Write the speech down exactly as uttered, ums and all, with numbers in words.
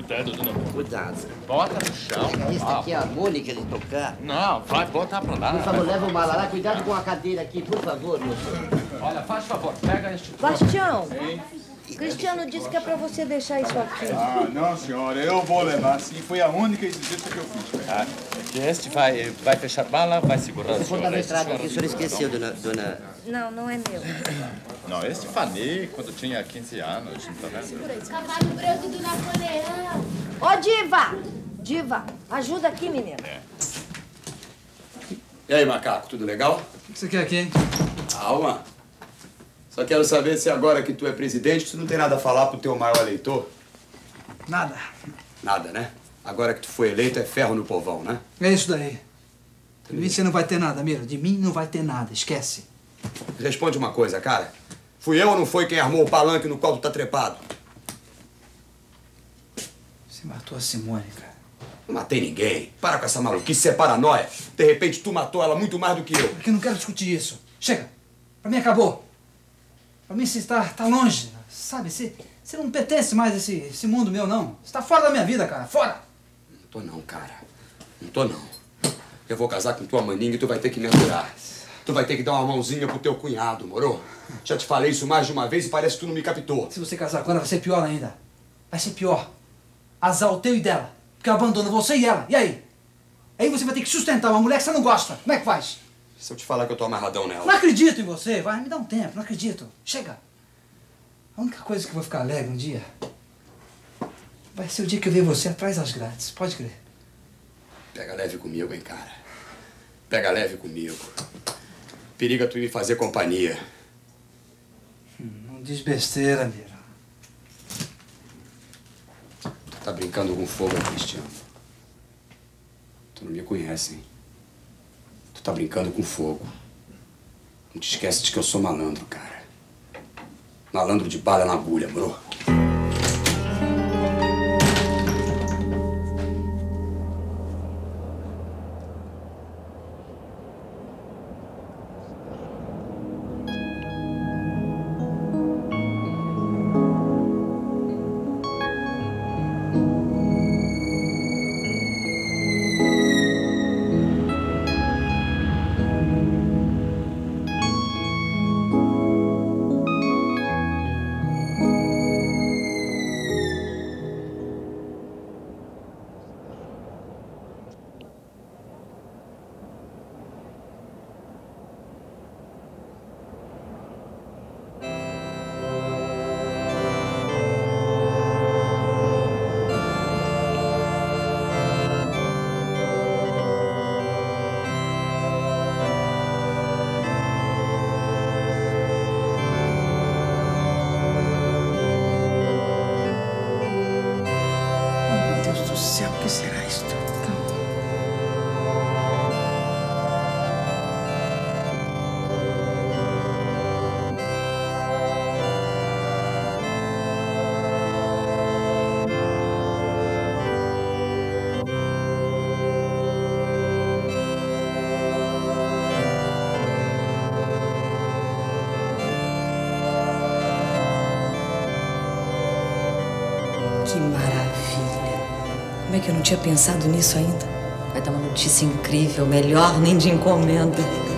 Cuidado, dona Mônica. Cuidado. Bota no chão. É isso Ah, aqui é a Mônica de tocar. não, vai botar pra lá. Por favor, leva o mala lá. Cuidado com a cadeira aqui, por favor, moço. Olha, faz favor, pega este... Bastião, Cristiano disse que é pra você deixar isso aqui. Ah, não, senhora, eu vou levar sim. Foi a única exigência que eu fiz. Ah, este vai, vai fechar bala, vai segurar Se a for senhora. dar Esse entrada aqui, a senhora- senhora esqueceu, dona... dona... Não, não é meu. Não, este falei quando tinha quinze anos, não tá vendo? Cavalo branco do Napoleão. Ô, Diva! Diva, ajuda aqui, menina. E aí, macaco, tudo legal? O que você quer aqui, hein? Calma. Só quero saber se agora que tu é presidente, tu não tem nada a falar pro teu maior eleitor? Nada. Nada, né? Agora que tu foi eleito, é ferro no povão, né? É isso daí. De mim você não vai ter nada, Miro. De mim não vai ter nada. Esquece. Responde uma coisa, cara. Fui eu ou não foi quem armou o palanque no qual tu tá trepado? Você matou a Simone, cara. Não matei ninguém. Para com essa maluquice, isso é paranoia. De repente tu matou ela muito mais do que eu. Porque eu não quero discutir isso. Chega. Pra mim acabou. Pra mim você está tá longe. Sabe, você, você não pertence mais a esse, esse mundo meu, não. Você tá fora da minha vida, cara. Fora. Não tô não, cara. Não tô não. Eu vou casar com tua maninha e tu vai ter que me aturar. Tu vai ter que dar uma mãozinha pro teu cunhado, moro? Já te falei isso mais de uma vez e parece que tu não me captou. Se você casar com ela, vai ser pior ainda. Vai ser pior. Azar o teu e dela. Porque eu abandono você e ela. E aí? Aí você vai ter que sustentar uma mulher que você não gosta. Como é que faz? Se eu te falar que eu tô amarradão nela. Não acredito em você. Vai, me dá um tempo. Não acredito. Chega. A única coisa que eu vou ficar alegre um dia vai ser o dia que eu ver você atrás das grades. Pode crer. Pega leve comigo, hein, cara. Pega leve comigo. Periga tu me fazer companhia. Hum, não diz besteira, Mira. Tu tá brincando com fogo, Cristiano. Tu não me conhece, hein? Tu tá brincando com fogo. Não te esquece de que eu sou malandro, cara. Malandro de bala na agulha, bro. O que será isto? Que maravilha! Como é que eu não tinha pensado nisso ainda? Vai dar uma notícia incrível, melhor nem de encomenda.